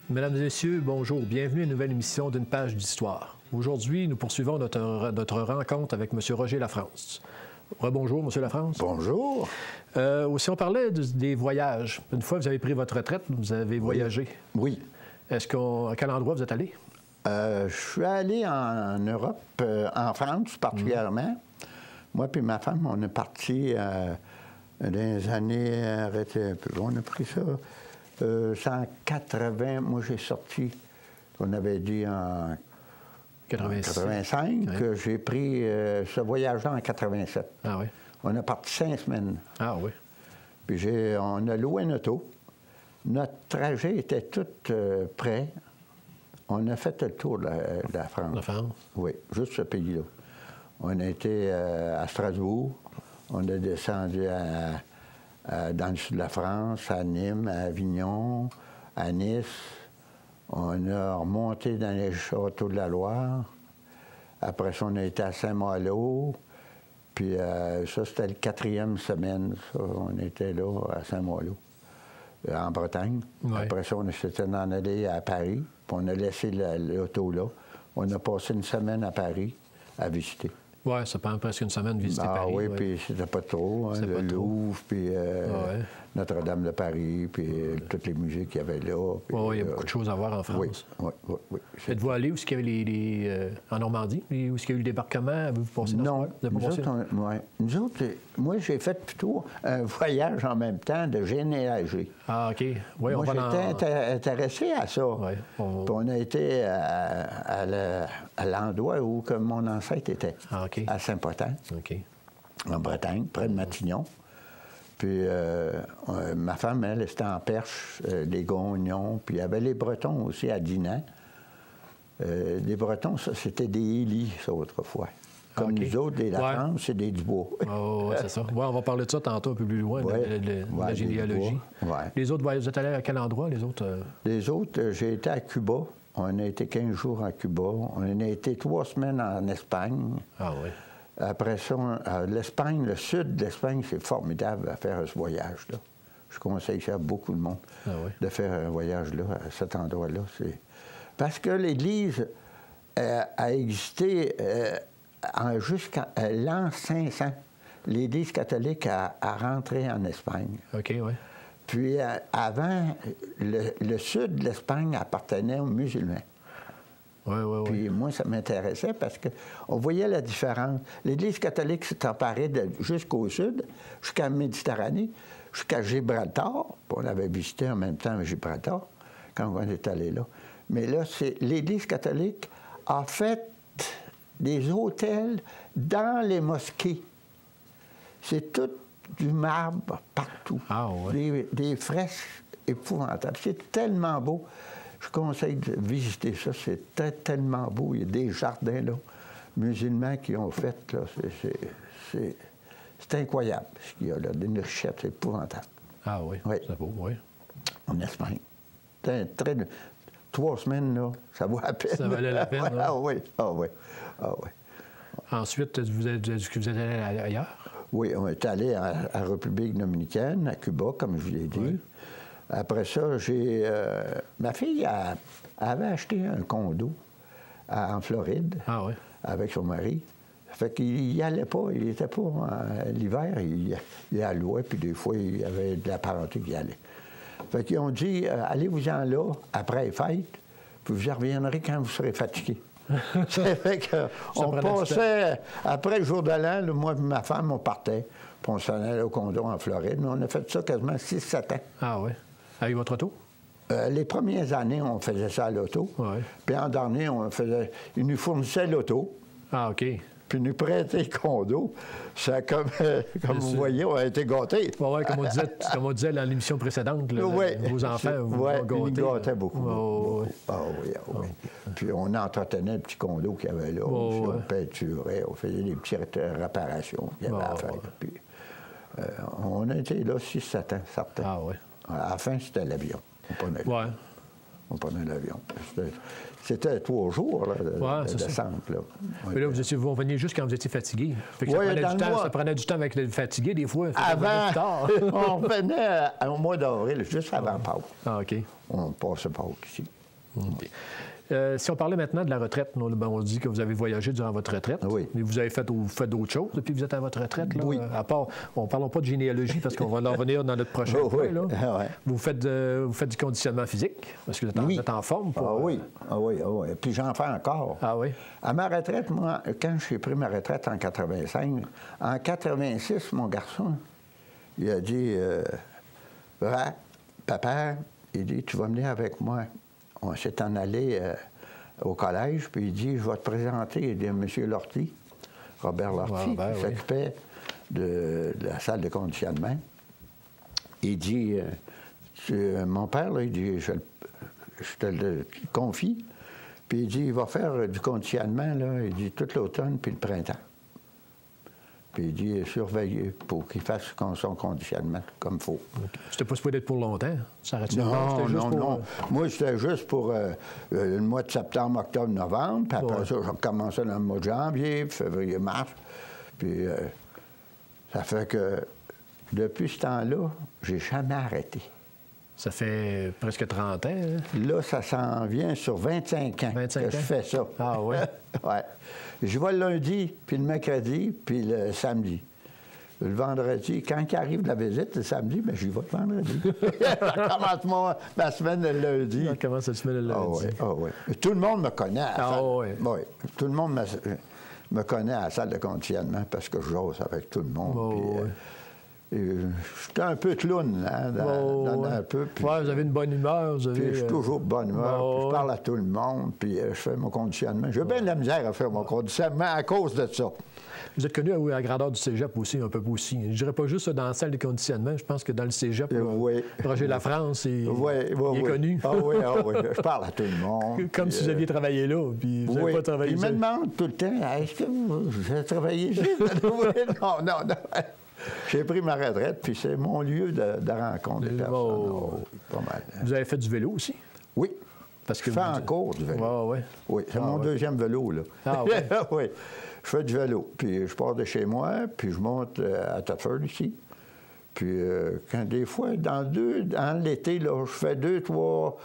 Mesdames et messieurs, bonjour. Bienvenue à une nouvelle émission d'Une page d'histoire. Aujourd'hui, nous poursuivons notre rencontre avec M. Roger Lafrance. Rebonjour, M. Lafrance. Bonjour. Aussi, on parlait des voyages. Une fois que vous avez pris votre retraite, vous avez voyagé. Oui. À quel endroit vous êtes allé? Je suis allé en Europe, en France particulièrement. Moi et ma femme, on est partis dans les années... Arrêtez un peu, on a pris ça... 180, moi j'ai sorti, on avait dit en 85, que j'ai pris ce voyage-là en 87. Ah oui. On a parti 5 semaines. Ah oui. Puis on a loué une auto. Notre trajet était tout prêt. On a fait le tour de la France. La France? Oui, juste ce pays-là. On a été à Strasbourg, on a descendu dans le sud de la France, à Nîmes, à Avignon, à Nice. On a remonté dans les châteaux de la Loire. Après ça, on a été à Saint-Malo. Puis ça, c'était la 4e semaine. Ça. On était là, à Saint-Malo, en Bretagne. Ouais. Après ça, on s'était en allé à Paris. Puis on a laissé l'auto là. On a passé une semaine à Paris à visiter. Oui, ça prend presque une semaine de visiter Paris. Oui, puis c'était pas trop. Hein, le Louvre, puis Notre-Dame de Paris, puis toutes les musées qu'il y avait là. Oui, il y a beaucoup de choses à voir en France. Oui. Êtes-vous allé où est-ce qu'il y avait en Normandie? Où est-ce qu'il y a eu le débarquement? Avez-vous passé Non. Nous autres, moi, j'ai fait plutôt un voyage en même temps de généalogie. Ah, OK. Oui, moi, j'étais intéressé à ça. Oui, Puis on a été à l'endroit où que mon ancêtre était. Ah, OK. À Saint-Potin, en Bretagne, près de Matignon. Puis ma femme, elle, c'était en Perche, les Gognons, puis il y avait les Bretons aussi à Dinan. Les Bretons, ça, c'était des Élis, ça, autrefois. Comme nous autres, les Lafrance, c'est des Dubois. Oui, c'est ça. Ouais, on va parler de ça tantôt un peu plus loin, de la généalogie. Les autres, vous êtes allés à quel endroit, les autres? Les autres, j'ai été à Cuba. On a été 15 jours à Cuba. On a été 3 semaines en Espagne. Ah oui. Après ça, l'Espagne, le sud de l'Espagne, c'est formidable à faire ce voyage-là. Je conseille ça à beaucoup de monde, de faire un voyage-là, à cet endroit-là. Parce que l'Église a existé jusqu'à l'an 500. L'Église catholique a rentré en Espagne. OK, oui. Puis avant, le sud de l'Espagne appartenait aux musulmans. Oui. Puis moi, ça m'intéressait parce qu'on voyait la différence. L'Église catholique s'est emparée jusqu'au sud, jusqu'à la Méditerranée, jusqu'à Gibraltar. Puis on avait visité en même temps Gibraltar quand on est allé là. Mais là, l'Église catholique a fait des hôtels dans les mosquées. C'est tout du marbre partout. Ah, ouais. Des fresques épouvantables. C'est tellement beau. Je conseille de visiter ça. C'est tellement beau. Il y a des jardins là, musulmans qui ont fait. Là. C'est incroyable ce qu'il y a là. Des richesses épouvantables. Ah oui, c'est beau, oui. En Espagne. 3 semaines, là, ça vaut la peine. Ça valait la peine, hein? Ah oui. Ensuite, vous êtes allé ailleurs? Oui, on est allé à la République dominicaine, à Cuba, comme je vous l'ai dit. Oui. Après ça, ma fille avait acheté un condo en Floride avec son mari. Fait qu'il n'y allait pas, il n'était pas l'hiver, il allouait, puis des fois, il y avait de la parenté qui allait. Fait qu'ils ont dit, allez-vous-en là, après les fêtes, puis vous y reviendrez quand vous serez fatigué. Ça fait qu'on passait, après le jour de l'an, moi et ma femme, on partait, puis on s'en allait au condo en Floride. On a fait ça quasiment 6-7 ans. Ah oui. Avec votre auto? Les premières années, on faisait ça à l'auto. Oui. Puis en dernier, ils nous fournissaient l'auto. Ah, OK. Puis nous prêtaient le condo. Ça, comme vous voyez, on a été gâtés. Oui, comme on disait dans l'émission précédente, vos enfants vous ils gâtaient beaucoup. Oui. Puis on entretenait le petit condo qu'il y avait là. On peinturait, on faisait des petites réparations qu'il y avait à faire. Puis, on a été là 6-7 ans, certains. Ah oui. À la fin, c'était l'avion. On prenait l'avion. C'était 3 jours là, de descente. Là. Mais là, vous reveniez juste quand vous étiez fatigué. Ça prenait du temps avec le fatigué, des fois. Avant, on revenait au mois d'avril, juste avant Pâques. Ah, OK. On passait Pâques ici. OK. Si on parlait maintenant de la retraite, on dit que vous avez voyagé durant votre retraite. Oui. Mais vous avez fait d'autres choses depuis que vous êtes à votre retraite, là? Oui. À part, parlons pas de généalogie parce qu'on va en revenir dans notre prochain Oh, point, oui. là. Ouais. Vous faites du conditionnement physique parce que vous êtes en forme. Pour, Ah oui, ah oui, ah oui. Puis j'en fais encore. Ah oui? À ma retraite, moi, quand j'ai pris ma retraite en 85, en 86, mon garçon, il a dit, papa, il dit, tu vas venir avec moi. On s'est en allé au collège, puis il dit, je vais te présenter, il dit, M. Lortie, Robert Lortie, qui s'occupait de la salle de conditionnement. Il dit, mon père, là, il dit, je te le confie, puis il dit, il va faire du conditionnement, là, il dit, tout l'automne puis le printemps. Puis il dit, surveiller pour qu'il fasse son conditionnement comme il faut. Okay. C'était pas supposé être pour longtemps? Ça Non. Moi, c'était juste pour le mois de septembre, octobre, novembre. Puis après ça, j'ai recommencé dans le mois de janvier, février, mars. Puis ça fait que depuis ce temps-là, j'ai jamais arrêté. Ça fait presque 30 ans. Hein? Là, ça s'en vient sur 25 ans que je fais ça. Ah oui? Oui. Je vais le lundi, puis le mercredi, puis le samedi. Le vendredi, quand il arrive de la visite, le samedi, bien, j'y vais le vendredi. Ça commence ma semaine le lundi. Ça commence la semaine le lundi. Ah oui. Tout le monde me connaît à la salle. Oui. Oui. Tout le monde me connaît à la salle de conditionnement parce que je jase avec tout le monde. J'étais un peu clown, hein, un peu. Oui, vous avez une bonne humeur. Puis je suis toujours de bonne humeur, puis je parle à tout le monde, puis je fais mon conditionnement. J'ai bien de la misère à faire mon conditionnement à cause de ça. Vous êtes connu à la grandeur du cégep aussi, un peu aussi. Je dirais pas juste ça dans la salle de conditionnement. Je pense que dans le cégep, Roger Lafrance, il est connu. Ah oui. Je parle à tout le monde. Comme si vous aviez travaillé là, puis vous n'avez pas travaillé là. Il me demande tout le temps, est-ce que vous avez travaillé ici? Non. J'ai pris ma retraite, puis c'est mon lieu de rencontre des personnes. Pas mal. Vous avez fait du vélo aussi? Oui. Parce que je fais encore du vélo. Oui, c'est mon deuxième vélo, là. Ah oui? Oui. Je fais du vélo. Puis je pars de chez moi, puis je monte à Thetford ici. Puis quand des fois, dans l'été, là, je fais deux, trois,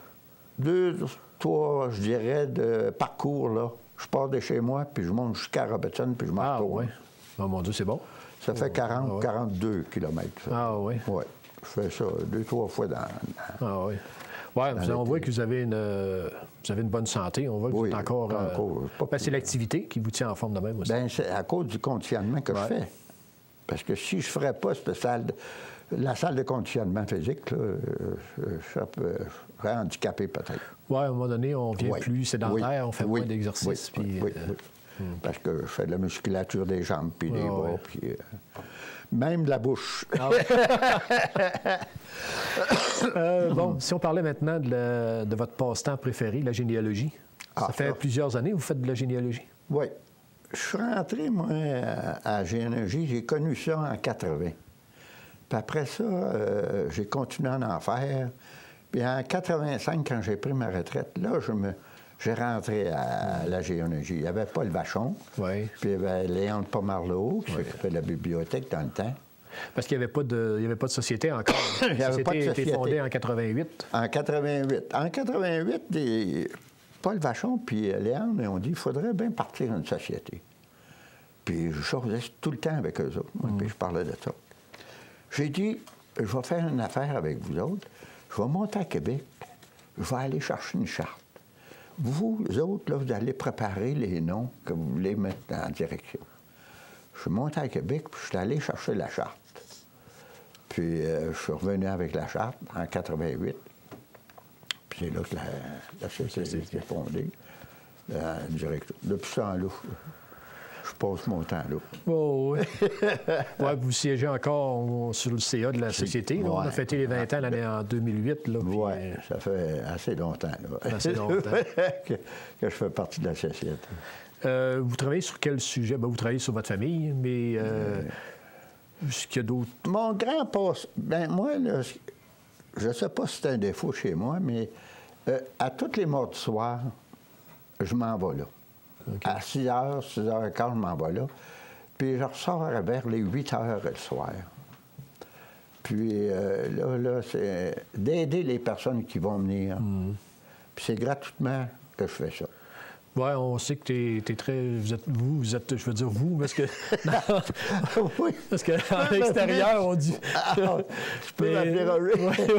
je dirais, de parcours, là. Je pars de chez moi, puis je monte jusqu'à Robertson, puis je m'en retourne. Oui. Oh mon Dieu, c'est bon. Ça fait 42 kilomètres. Ça. Ah oui? Oui. Je fais ça 2-3 fois dans... Ah oui. Oui, on voit que vous avez une bonne santé. On voit que vous êtes encore c'est l'activité qui vous tient en forme de même aussi. Bien, c'est à cause du conditionnement que je fais. Parce que si je ne ferais pas la salle de conditionnement physique, là, je serais handicapé peut-être. Oui, à un moment donné, on devient plus sédentaire, on fait moins d'exercices. Oui. Parce que je fais de la musculature des jambes, puis des bras, puis même de la bouche. Bon, si on parlait maintenant de votre passe-temps préféré, la généalogie. Ça fait plusieurs années que vous faites de la généalogie. Oui. Je suis rentré, moi, à la généalogie. J'ai connu ça en 80. Puis après ça, j'ai continué à en faire. Puis en 85, quand j'ai pris ma retraite, là, j'ai rentré à la généalogie. Il n'y avait pas le Vachon. Oui. Puis il y avait Léon Pomerleau, qui s'occupait de la bibliothèque dans le temps. Parce qu'il n'y avait pas de société encore. Il n'y avait pas de société. A été fondée en 88. En 88. En 88, Paul Vachon puis Léon ont dit qu'il faudrait bien partir une société. Puis je sortais tout le temps avec eux autres. Moi, puis je parlais de ça. J'ai dit, je vais faire une affaire avec vous autres. Je vais monter à Québec. Je vais aller chercher une charte. Vous autres, là, vous allez préparer les noms que vous voulez mettre en direction. Je suis monté à Québec, puis je suis allé chercher la charte. Puis je suis revenu avec la charte en 88. Puis c'est là que la société s'est fondée, la direction. Depuis ce temps-là, je passe mon temps là. Oh, oui. Vous siégez encore sur le CA de la société. On a fêté les 20 ans l'année en 2008. Oui, ça fait assez longtemps. Là. Assez longtemps. que je fais partie de la société. Vous travaillez sur quel sujet? Vous travaillez sur votre famille, mais est-ce qu'il y a d'autres? Mon grand passe... Ben moi, là, je ne sais pas si c'est un défaut chez moi, mais à toutes les mardis soirs, je m'en vais là. Okay. À 6h, 6h15, je m'en vais là. Puis je ressors vers les 8h le soir. Puis là, c'est d'aider les personnes qui vont venir Puis c'est gratuitement que je fais ça. Oui, on sait que tu es très. Vous êtes, je veux dire vous, parce que. Oui. Parce qu'à l'extérieur, on dit. Je peux m'appeler Roger.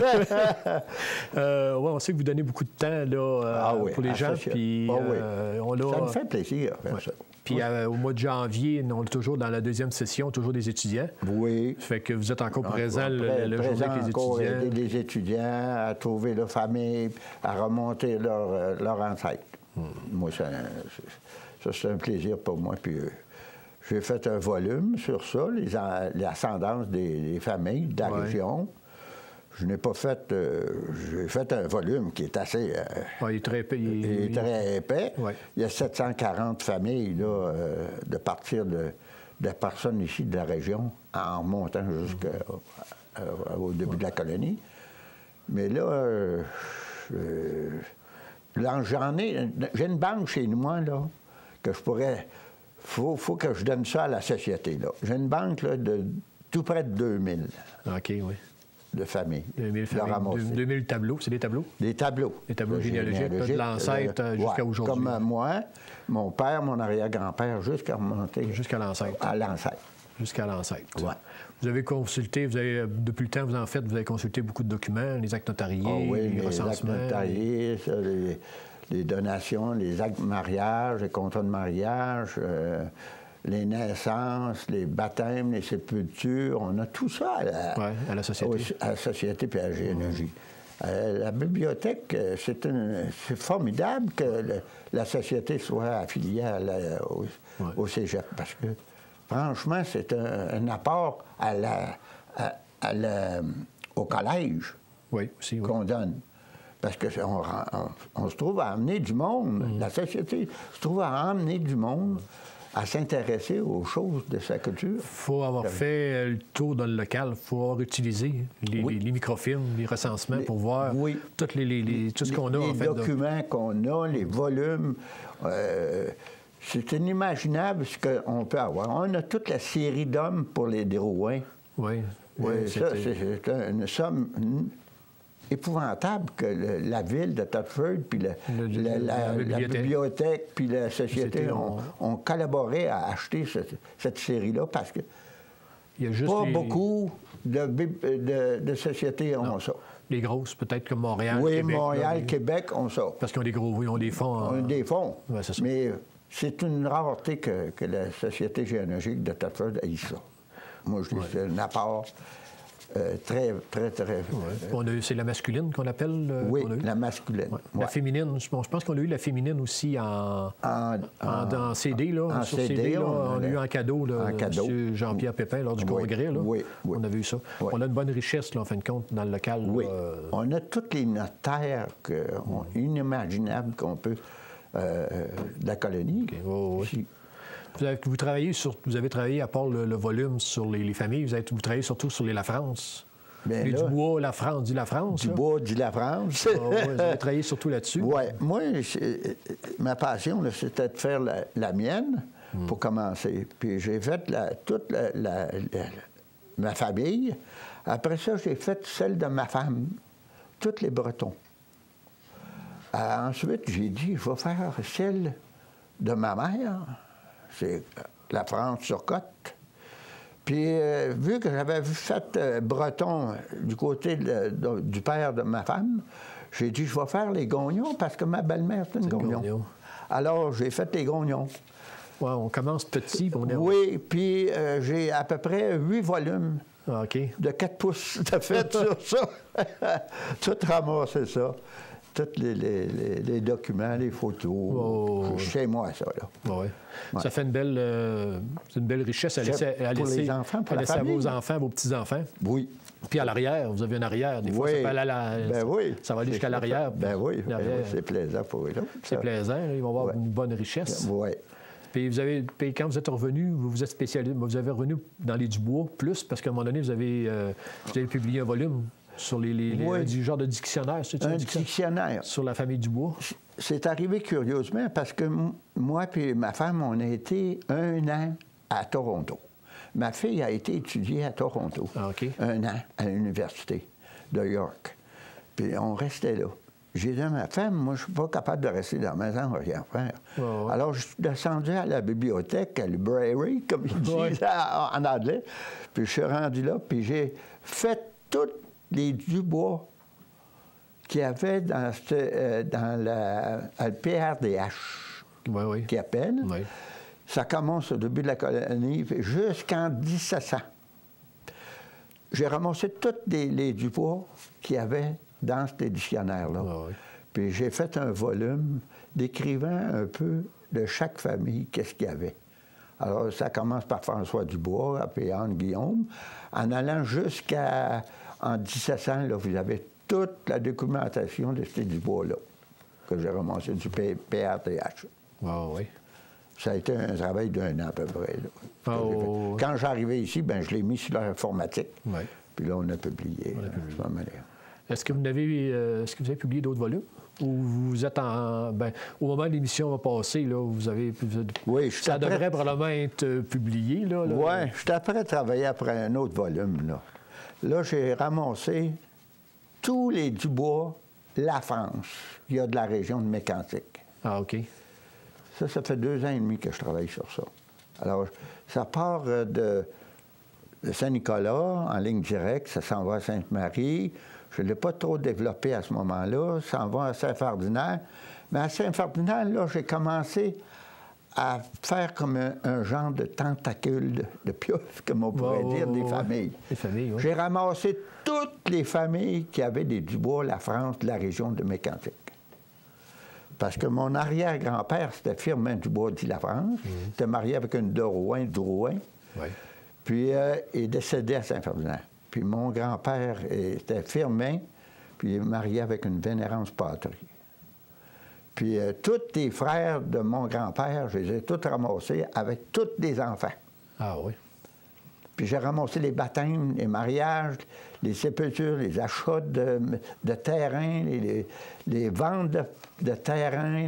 Oui, on sait que vous donnez beaucoup de temps là, pour les gens. Puis, ça me fait plaisir de faire ça. Puis au mois de janvier, on est toujours dans la deuxième session, toujours des étudiants. Oui. Fait que vous êtes encore présent le jour avec les encore étudiants. aider les étudiants à trouver leur famille, à remonter leur ancêtre. Moi, ça c'est un plaisir pour moi. Puis j'ai fait un volume sur ça, l'ascendance des familles de la région. Je n'ai pas fait... j'ai fait un volume qui est assez... il est très épais. Il est très épais. Ouais. Il y a 740 familles, là, de partir de personnes ici de la région, en remontant jusqu'au début de la colonie. Mais là, j'ai une banque chez moi, là, que je pourrais... Faut que je donne ça à la société, là. J'ai une banque, là, de tout près de 2000. OK, oui. De famille. 2000 familles. 2000 tableaux. C'est des tableaux? Des tableaux. Des tableaux généalogiques, de l'ancêtre jusqu'à aujourd'hui. Comme moi, mon père, mon arrière-grand-père, jusqu'à remonter. Jusqu'à l'ancêtre. À l'ancêtre. Jusqu'à l'ancêtre. Oui. Vous avez consulté, depuis le temps, vous avez consulté beaucoup de documents, les actes notariés, les recensements. Les actes notariés, ça, les donations, les actes de mariage, les contrats de mariage, les naissances, les baptêmes, les sépultures, on a tout ça à la société. À la société puis à la généalogie. La bibliothèque, c'est formidable que la société soit affiliée au cégep, parce que franchement, c'est un apport au collège qu'on donne. Parce qu'on se trouve à amener du monde, la société se trouve à amener du monde à s'intéresser aux choses de sa culture. Il faut avoir fait le tour dans le local, il faut avoir utilisé les microfilms, les recensements pour voir tout ce qu'on a. Les documents qu'on a, les volumes. C'est inimaginable ce qu'on peut avoir. On a toute la série d'hommes pour les Dérouins. Oui. C'est une somme épouvantable que la ville de Thetford, puis la bibliothèque, puis la société ont collaboré à acheter cette série-là, parce que beaucoup de sociétés ont ça. Les grosses, peut-être comme Montréal, Québec. Oui, Montréal, Québec ont ça. Parce qu'ils ont des fonds. Des fonds. Ouais, c'est ça. Mais c'est une rareté que la Société généalogique de Thetford ait ça. Moi, je dis c'est un apport très, très, très... C'est la masculine qu'on appelle? Oui, la masculine. Ouais. La féminine, je pense qu'on a eu la féminine aussi en CD, là. Sur CD, là, on a eu en cadeau, là, M. Jean-Pierre Pépin, lors du congrès, là. Oui. On avait eu ça. Oui. On a une bonne richesse, là, en fin de compte, dans le local. Oui. On a tous les notaires inimaginables qu'on peut de la colonie. Okay. Vous avez travaillé, à part le volume sur les familles, vous travaillez surtout sur les Lafrance. Dubois, Lafrance, dit Lafrance. Dubois, dit Lafrance. Vous avez travaillé surtout là-dessus. Oui. Moi, ma passion, c'était de faire la mienne pour commencer. Puis j'ai fait toute ma famille. Après ça, j'ai fait celle de ma femme, toutes les Bretons. Ensuite, j'ai dit, je vais faire celle de ma mère. C'est la France-sur-Côte. Puis, vu que j'avais fait breton du côté du père de ma femme, j'ai dit, je vais faire les Gognons parce que ma belle-mère, c'est une Gognon. Alors, j'ai fait les Gognons. Ouais, on commence petit. Oui, puis j'ai à peu près 8 volumes de 4 pouces de fait sur ça. Tout ramassé ça. Tous les documents, les photos. Chez moi, ça, là. Ouais. Ça fait une belle richesse à laisser, pour les enfants, pour la famille. À vos enfants, vos petits-enfants. Oui. Puis à l'arrière, vous avez une arrière. Des fois, ça peut aller ça va aller jusqu'à l'arrière. C'est plaisant pour eux. C'est plaisant. Ils vont avoir une bonne richesse. Oui. Puis quand vous êtes revenu, vous êtes spécialisé, vous avez revenu dans les Dubois plus, parce qu'à un moment donné, vous avez publié un volume sur du genre de dictionnaire. Un dictionnaire. Sur la famille Dubois. C'est arrivé curieusement parce que moi et ma femme, on a été 1 an à Toronto. Ma fille a été étudiée à Toronto. 1 an à l'université de York. Puis on restait là. j'ai dit à ma femme, moi, je ne suis pas capable de rester dans la maison, rien faire. Ouais. Alors, je suis descendu à la bibliothèque, à la library, comme ils disent en anglais. Puis je suis rendu là, puis j'ai fait tous les Dubois qu'il y avait dans le PRDH, qui appelle. Oui. Ça commence au début de la colonie jusqu'en 1700. J'ai ramassé tous les Dubois qu'il y avait dans ce dictionnaire-là. Puis j'ai fait un volume décrivant un peu de chaque famille qu'est-ce qu'il y avait. Alors, ça commence par François Dubois, puis Anne-Guillaume. En allant en 1700, là, vous avez toute la documentation de ces Dubois-là que j'ai ramassé du PRTH. Oui. Ça a été un travail d'1 an à peu près. Là, quand j'arrivais ici, ben, je l'ai mis sur l'informatique. Oui. Puis là, on a publié. Est-ce que vous avez publié d'autres volumes? Ou vous êtes au moment où l'émission va passer, là, oui, ça devrait probablement être publié, là. Oui, je suis après à travailler après un autre volume, là. Là, j'ai ramassé tous les Dubois, la France. Il y a de la région de Mécantic. Ah, OK. Ça fait 2 ans et demi que je travaille sur ça. Alors, ça part de Saint-Nicolas, en ligne directe, ça s'en va à Sainte-Marie. Je ne l'ai pas trop développé à ce moment-là. Ça s'en va à Saint-Ferdinand. Mais à Saint-Ferdinand, là, j'ai commencé à faire comme un genre de tentacule de piouf, comme on pourrait dire, des familles. Des familles, oui. J'ai ramassé toutes les familles qui avaient des Dubois, la France, de la région de Mécantic. Parce que mon arrière-grand-père, c'était Firmin Dubois dit la France. Il était marié avec une de Rouen, Drouin. Oui. Puis il est décédé à Saint-Ferdinand. Puis mon grand-père était Firmin, puis il est marié avec une Vénérance Patrie. Puis tous les frères de mon grand-père, je les ai tous ramassés avec tous les enfants. Ah oui. Puis j'ai ramassé les baptêmes, les mariages, les sépultures, les achats de terrain, les ventes de terrain,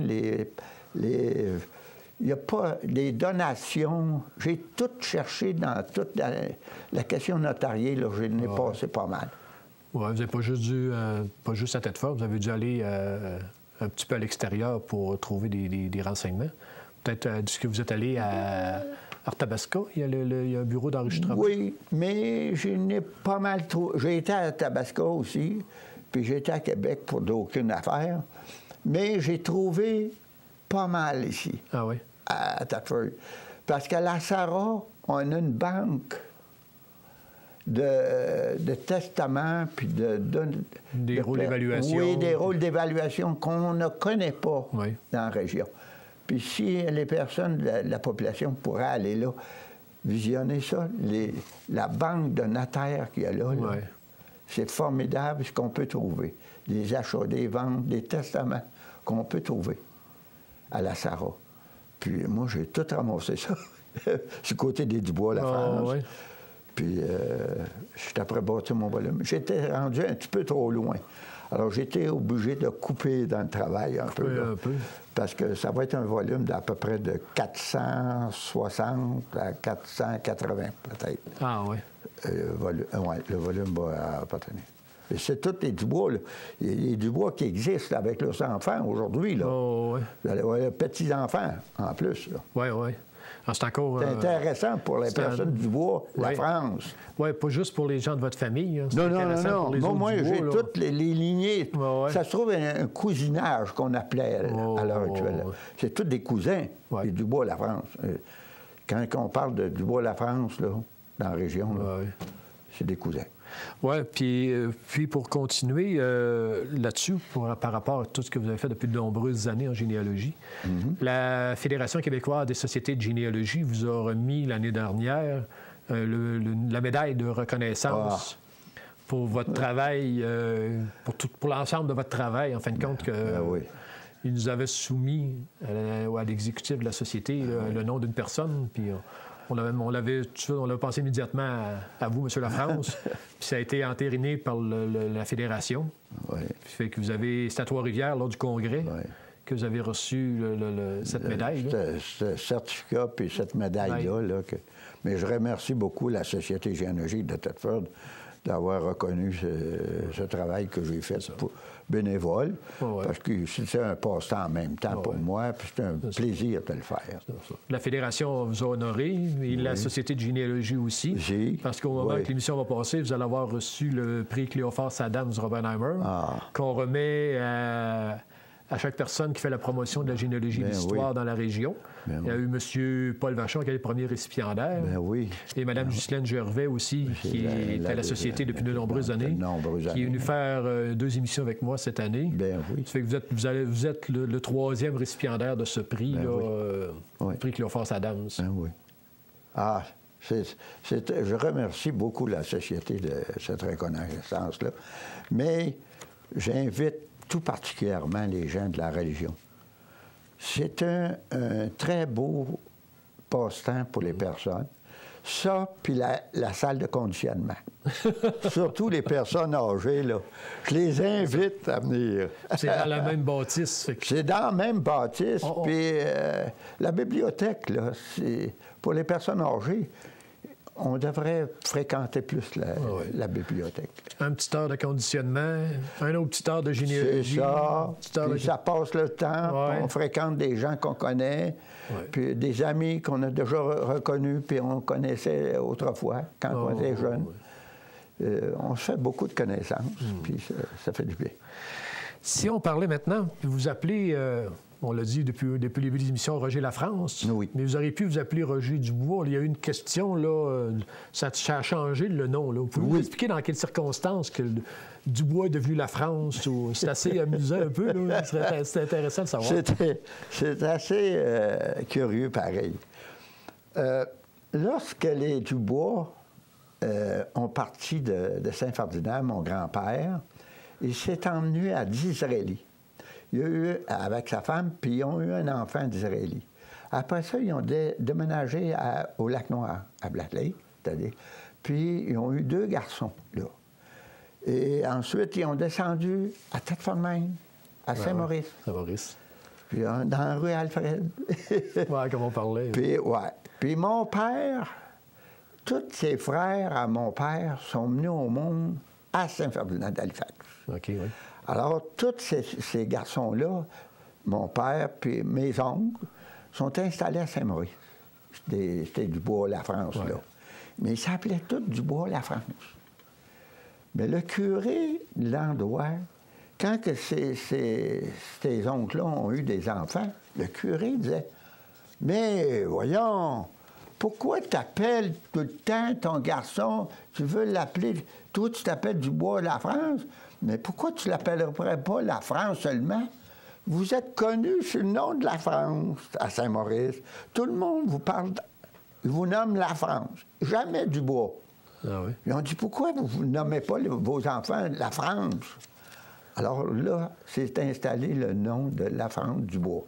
il n'y a pas les donations. J'ai tout cherché dans toute la question notariée. Là, je n'ai passé pas mal. Oui, vous n'avez pas juste à Tête-Forte, vous avez dû aller un petit peu à l'extérieur pour trouver des renseignements. Peut-être, est-ce que vous êtes allé à Arthabasca? Il y a un bureau d'enregistrement. Oui, mais je n'ai pas mal trouvé. J'ai été à Arthabasca aussi, puis j'ai été à Québec pour d'aucune affaire. Mais j'ai trouvé pas mal ici. Ah oui? À Thetford. Parce qu'à la Sarah, on a une banque de testaments, puis des rôles d'évaluation. Oui, des rôles d'évaluation qu'on ne connaît pas dans la région. Puis si les personnes de la population pourraient aller là, visionner ça, la banque de notaires qu'il y a là, c'est formidable ce qu'on peut trouver. Des achats, des ventes, des testaments qu'on peut trouver à la Sarah. Puis moi, j'ai tout ramassé ça, du côté des Dubois, la France. Puis je suis après bâtir mon volume. J'étais rendu un petit peu trop loin. Alors, j'étais obligé de couper dans le travail un peu. Oui, un peu. Parce que ça va être un volume d'à peu près de 460 à 480, peut-être. Ah oui. Le volume va appartenir. Et c'est tous les Dubois, là. Les Dubois qui existent avec leurs enfants aujourd'hui, là. Oh, oui. Vous allez voir les petits-enfants, en plus, là. Oui, oui. C'est encore... C'est intéressant pour les personnes du bois, la France. Oui, pas juste pour les gens de votre famille. Hein. Non. Moi, j'ai toutes les lignées. Ouais. Ça se trouve un cousinage qu'on appelait à l'heure actuelle. C'est tous des cousins, les Dubois, la France. Quand on parle de Dubois, la France, là, dans la région, là, c'est des cousins. Oui, puis pour continuer là-dessus, par rapport à tout ce que vous avez fait depuis de nombreuses années en généalogie, la Fédération québécoise des sociétés de généalogie vous a remis l'année dernière la médaille de reconnaissance pour votre travail, pour l'ensemble de votre travail, en fin de compte, ils nous avaient soumis à l'exécutif de la société le nom d'une personne, puis... On l'avait passé immédiatement à vous, M. Lafrance, puis ça a été entériné par la Fédération. Oui. Fait que vous avez, c'est à Trois-Rivières, lors du congrès, que vous avez reçu cette médaille. Ce certificat puis cette médaille-là. Mais je remercie beaucoup la Société généalogique de Thetford d'avoir reconnu ce travail que j'ai fait pour bénévole, parce que c'était un passe-temps en même temps pour moi, puis c'était un plaisir de le faire. La Fédération vous a honoré, et la Société de généalogie aussi, parce qu'au moment que l'émission va passer, vous allez avoir reçu le prix Cléophas Adams Robbenheimer, qu'on remet à chaque personne qui fait la promotion de la généalogie et de l'histoire dans la région. Il y a eu M. Paul Vachon, qui est le premier récipiendaire. Et Mme Ghislaine Gervais aussi, qui est à la Société depuis de nombreuses années, qui est venue faire 2 émissions avec moi cette année. Ça fait que vous êtes le 3e récipiendaire de ce prix, le prix Cléophas Adams. Je remercie beaucoup la Société de cette reconnaissance-là. Mais j'invite tout particulièrement les gens de la religion. C'est un très beau passe-temps pour les personnes. Ça, puis la salle de conditionnement. Surtout les personnes âgées, là. Je les invite à venir. C'est dans la même bâtisse. C'est dans la même bâtisse. Puis la bibliothèque, là, pour les personnes âgées, on devrait fréquenter plus la bibliothèque. Un petit heure de conditionnement, un autre petit heure de généalogie. C'est ça. Puis ça passe le temps. On fréquente des gens qu'on connaît, puis des amis qu'on a déjà reconnus, puis on connaissait autrefois, quand on était jeunes. On se fait beaucoup de connaissances, puis ça fait du bien. Si on parlait maintenant, vous appelez... on l'a dit depuis le début de l'émission, Roger Lafrance. Mais vous auriez pu vous appeler Roger Dubois. Il y a eu une question, là, ça a changé le nom. Là. Vous pouvez nous expliquer dans quelles circonstances que Dubois est devenu Lafrance? C'est assez amusant un peu. C'est intéressant de savoir. C'est assez curieux, pareil. Lorsque les Dubois ont parti de Saint-Ferdinand, mon grand-père, il s'est emmené à Disraeli. Il a eu, avec sa femme, puis ils ont eu un enfant d'Israéli. Après ça, ils ont déménagé au Lac-Noir, à Black Lake, c'est-à-dire. Puis, ils ont eu 2 garçons, là. Et ensuite, ils ont descendu à Tête-Fort-de-Maine, à Saint-Maurice. Saint-Maurice. Puis, dans la rue Alfred. Comme on parlait. Puis, mon père, tous ses frères à mon père sont menés au monde à Saint-Ferdinand d'Halifax. Alors, tous ces garçons-là, mon père puis mes oncles, sont installés à Saint-Maurice. C'était Dubois-Lafrance, là. Mais ils s'appelaient tous Dubois-Lafrance. Mais le curé de l'endroit, quand que ces oncles-là ont eu des enfants, le curé disait « Mais voyons, pourquoi tu appelles tout le temps ton garçon, tu veux l'appeler, toi tu t'appelles Dubois-Lafrance, mais pourquoi tu ne l'appellerais pas la France seulement? Vous êtes connu sous le nom de la France à Saint-Maurice. Tout le monde vous parle, vous nomme la France, jamais Dubois. Ils ont dit, pourquoi vous ne nommez pas vos enfants la France? Alors là, s'est installé le nom de la France Dubois.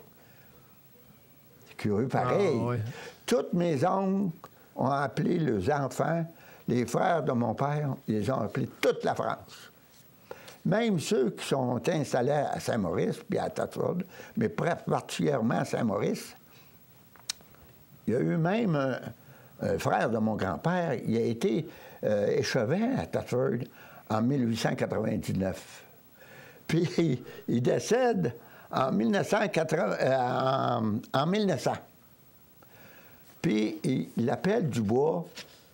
C'est curieux pareil. Toutes mes oncles ont appelé leurs enfants, les frères de mon père, ils les ont appelés toute la France. Même ceux qui sont installés à Saint-Maurice, puis à Thetford, mais particulièrement à Saint-Maurice, il y a eu même un frère de mon grand-père, il a été échevin à Thetford en 1899. Puis il décède en 1900. Puis il appelle Dubois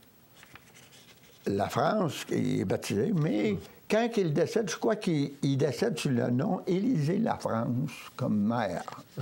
la France, qui est baptisé, mais quand il décède, je crois qu'il décède sous le nom Élisée Lafrance, comme mère.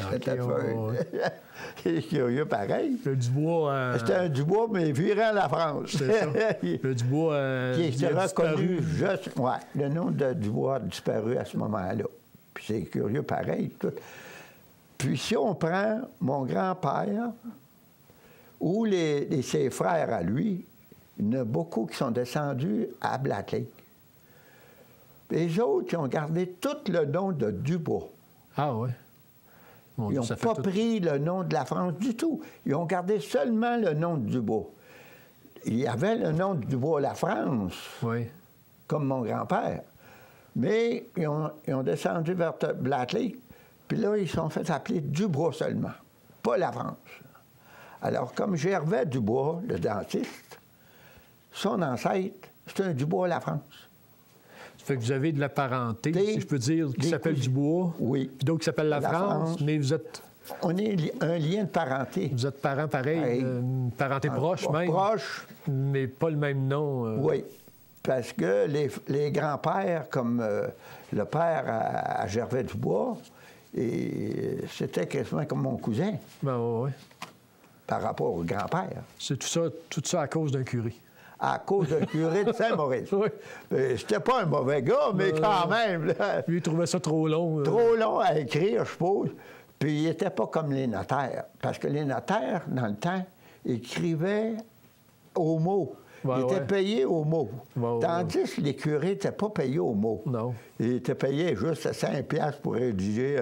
C'est curieux, pareil. Le Dubois... C'était un Dubois, mais viré à la France. C'est ça. Le Dubois... qui était reconnu juste... le nom de Dubois a disparu à ce moment-là. Puis c'est curieux, pareil. Tout. Puis si on prend mon grand-père ou ses frères à lui, il y en a beaucoup qui sont descendus à Black Lake. Les autres, ils ont gardé tout le nom de Dubois. Ah oui? Ils n'ont pas pris le nom de la France du tout. Ils ont gardé seulement le nom de Dubois. Il y avait le nom de Dubois-Lafrance, comme mon grand-père. Mais ils ont descendu vers Black Lake, puis là, ils se sont fait appeler Dubois seulement, pas la France. Alors, comme Gervais Dubois, le dentiste, son ancêtre, C'est un Dubois La France. Ça fait que vous avez de la parenté, si je peux dire, qui des s'appelle cousins. Dubois. Oui. Puis d'autres qui s'appellent La France, mais vous êtes... On est un lien de parenté. Vous êtes parents pareils, Pareil. une parenté proche même. Proche. Mais pas le même nom. Oui. Parce que les grands-pères, comme le père à Gervais Dubois, et c'était quasiment comme mon cousin Ben, ouais. par rapport au grand-père. C'est tout ça à cause d'un curé. À cause d'un curé de Saint-Maurice. Oui. C'était pas un mauvais gars, mais quand même. Là, Lui, il trouvait ça trop long. trop long à écrire, je suppose. Puis il n'était pas comme les notaires. Parce que les notaires, dans le temps, écrivaient au mot. Ouais, Ils étaient ouais. payés au mot. Ouais, Tandis que les curés n'étaient pas payés au mot. Non. Ils étaient payés juste à 5 piastres pour rédiger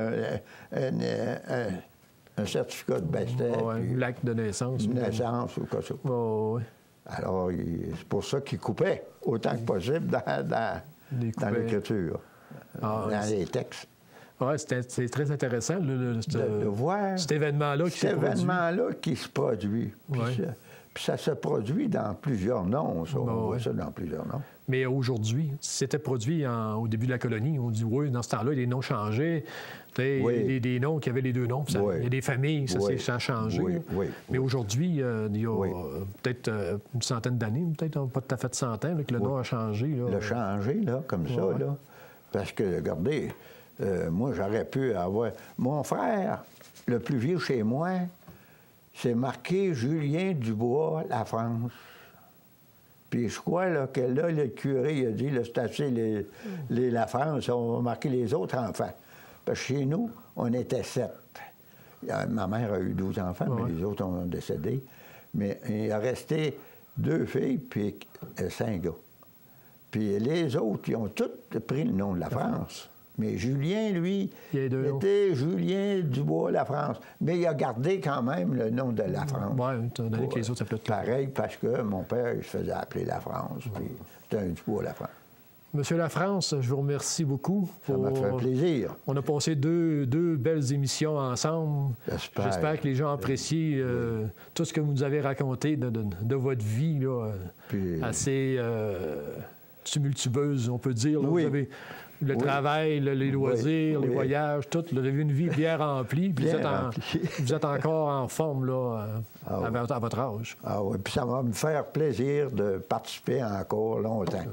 un certificat de baptême. Ouais, puis l'acte de naissance. une naissance ou quoi que ce soit. Ouais. Alors, c'est pour ça qu'ils coupaient autant que possible dans l'écriture, Ah, dans les textes. Ouais, c'est très intéressant, De voir cet événement-là qui s'est produit. Cet événement-là qui se produit. Puis, Ouais. puis ça se produit dans plusieurs noms, ça. On voit ça dans plusieurs noms. Mais aujourd'hui, si c'était produit au début de la colonie, on dit, oui, dans ce temps-là, les noms changeaient. Oui. Des noms qui avaient les deux noms. Ça, Oui. il y a des familles, ça, Oui. ça a changé. Oui, là. oui, Mais oui. aujourd'hui, il y a Oui. peut-être une centaine d'années, peut-être pas tout à fait 100 ans, là, que le nom a changé. Là. Le changer, là, comme ça, Ouais. là. Parce que, regardez, moi, j'aurais pu avoir... Mon frère, le plus vieux chez moi, c'est marqué Julien Dubois, La France. Puis je crois là, que là, le curé il a dit, là, c'est assez la France, on va marquer les autres enfants. Parce que chez nous, on était 7. Ma mère a eu 12 enfants, mais les autres ont décédé. Mais il a resté 2 filles, puis 5 gars. Puis les autres, ils ont tous pris le nom de la France. Mais Julien, lui, était Julien Dubois, La France. Mais il a gardé quand même le nom de La France. Oui, étant donné que les autres s'appelaient pareil, parce que mon père, il se faisait appeler La France. Puis c'était un Dubois, La France. Monsieur La France, je vous remercie beaucoup. Ça m'a fait plaisir. On a passé deux belles émissions ensemble. J'espère que les gens apprécient tout ce que vous nous avez raconté de votre vie là, assez tumultueuse, on peut dire. Là. Vous avez le travail, les loisirs, les voyages, tout. Vous avez une vie bien remplie. Puis vous êtes encore en forme là, à votre âge. Ah oui, puis ça va me faire plaisir de participer encore longtemps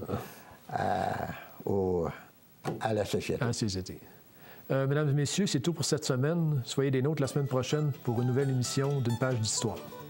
à la société. À la société. Mesdames et messieurs, c'est tout pour cette semaine. Soyez des nôtres la semaine prochaine pour une nouvelle émission d'Une page d'histoire.